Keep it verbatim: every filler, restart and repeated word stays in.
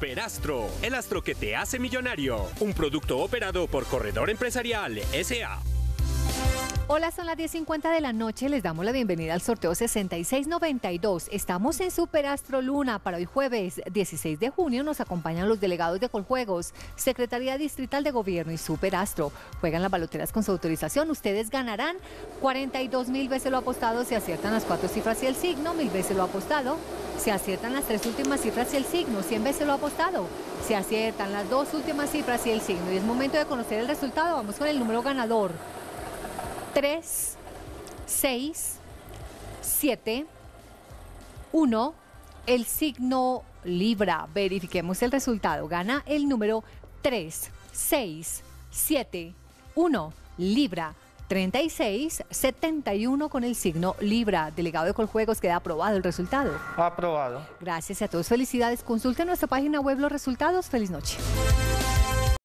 Superastro, el astro que te hace millonario. Un producto operado por Corredor Empresarial S A Hola, son las diez cincuenta de la noche, les damos la bienvenida al sorteo sesenta y seis noventa y dos. Estamos en Superastro Luna. Para hoy jueves dieciséis de junio nos acompañan los delegados de Coljuegos, Secretaría Distrital de Gobierno y Superastro. Juegan las baloteras con su autorización. Ustedes ganarán cuarenta y dos mil veces lo apostado si aciertan las cuatro cifras y el signo, mil veces lo apostado. Si aciertan las tres últimas cifras y el signo, cien veces lo apostado. Si aciertan las dos últimas cifras y el signo. Y es momento de conocer el resultado. Vamos con el número ganador. tres, seis, siete, uno, el signo Libra. Verifiquemos el resultado. Gana el número tres, seis, siete, uno, Libra. treinta y seis setenta y uno con el signo Libra. Delegado de Coljuegos, queda aprobado el resultado. Aprobado. Gracias a todos, felicidades. Consulten nuestra página web los resultados. Feliz noche.